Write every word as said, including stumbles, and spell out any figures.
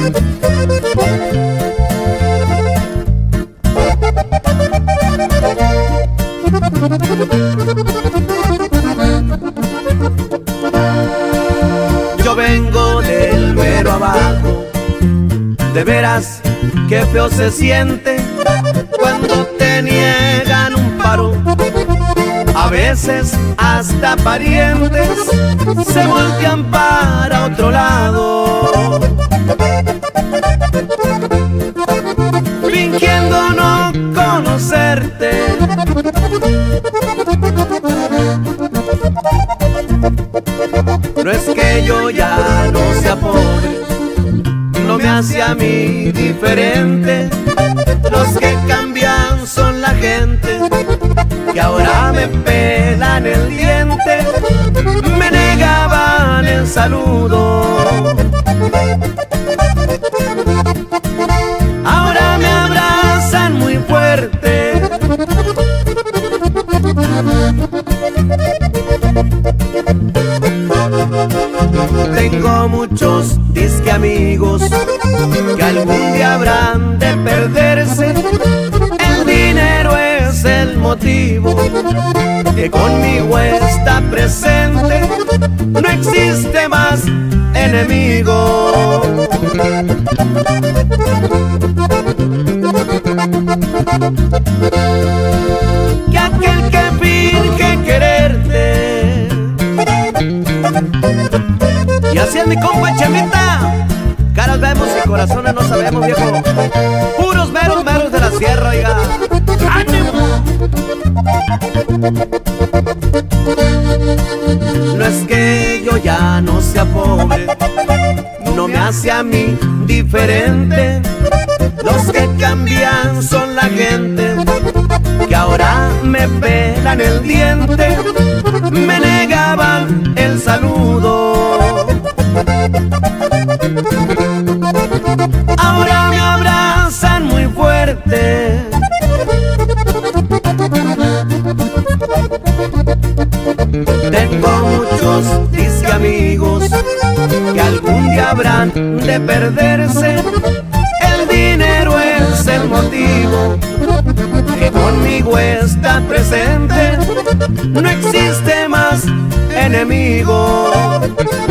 Yo vengo del mero abajo, de veras qué feo se siente cuando te niegan un paro. A veces hasta parientes se voltean para otro lado, fingiendo no conocerte. No es que yo ya no sea pobre, no me hace a mí diferente. Los que cambian son la gente que ahora me pelan el diente, me negaban el saludo, ahora me abrazan muy fuerte. Tengo muchos disque amigos que algún día habrán de perderse. El dinero es el motivo que conmigo está presente. No existe más enemigo que aquel que finge quererte. Y así es mi compa Chemita. Caras vemos y corazones no sabemos, viejo. Puros meros meros de la sierra, oiga. ¡Ánimo! No es que yo ya no sea pobre, no me hace a mí diferente. Los que cambian son la gente que ahora me pelan el diente, me negaban el saludo, ahora me abrazan muy fuerte. Tengo muchos disque amigos que algún día habrán de perderse. El dinero es el motivo que conmigo está presente. No existe más enemigo